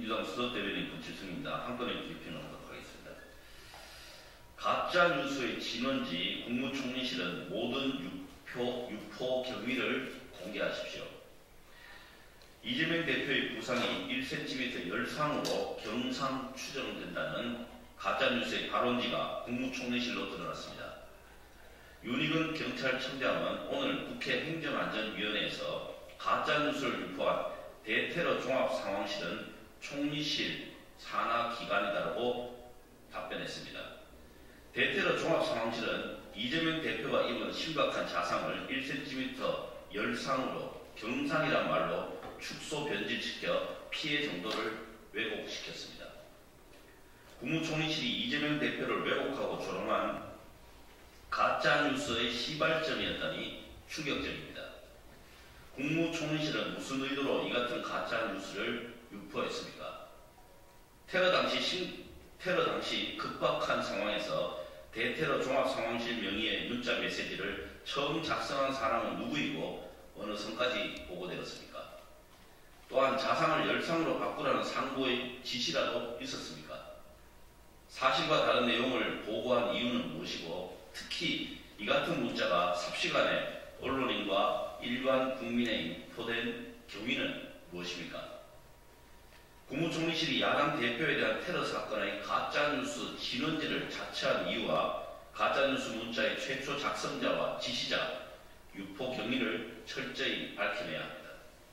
민주당 수석대변인 권칠성입니다. 한 건에 비평하도록 하겠습니다. 가짜뉴스의 진원지 국무총리실은 모든 유포 경위를 공개하십시오. 이재명 대표의 부상이 1cm 열상으로 경상 추정된다는 가짜뉴스의 발원지가 국무총리실로 드러났습니다. 윤익은 경찰청장은 오늘 국회 행정안전위원회에서 가짜뉴스를 유포한 대테러 종합상황실은 총리실 산하기관이다라고 답변했습니다. 대테러 종합상황실은 이재명 대표가 입은 심각한 자상을 1cm 열상으로 경상이란 말로 축소 변질시켜 피해 정도를 왜곡시켰습니다. 국무총리실이 이재명 대표를 왜곡하고 조롱한 가짜뉴스의 시발점이었다니 충격적입니다. 국무총리실은 무슨 의도로 이 같은 가짜뉴스를 유포했습니까? 테러 당시 급박한 상황에서 대테러 종합상황실 명의의 문자 메시지를 처음 작성한 사람은 누구이고 어느 선까지 보고되었습니까? 또한 자상을 열상으로 바꾸라는 상부의 지시라도 있었습니까? 사실과 다른 내용을 보고한 이유는 무엇이고 특히 이 같은 문자가 삽시간에 언론인과 일반 국민에 유포된 경위는 무엇입니까? 국무총리실이 야당 대표에 대한 테러 사건의 가짜뉴스 진원지를 자처한 이유와 가짜뉴스 문자의 최초 작성자와 지시자, 유포 경위를 철저히 밝혀내야 합니다.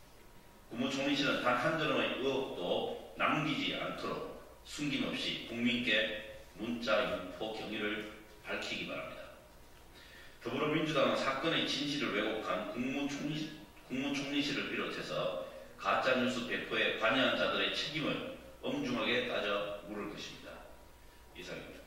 국무총리실은 단 한 점의 의혹도 남기지 않도록 숨김없이 국민께 문자 유포 경위를 밝히기 바랍니다. 더불어민주당은 사건의 진실을 왜곡한 국무총리실을 비롯해서 가짜뉴스 배포에 관여한 자들의 책임을 엄중하게 따져 물을 것입니다. 이상입니다.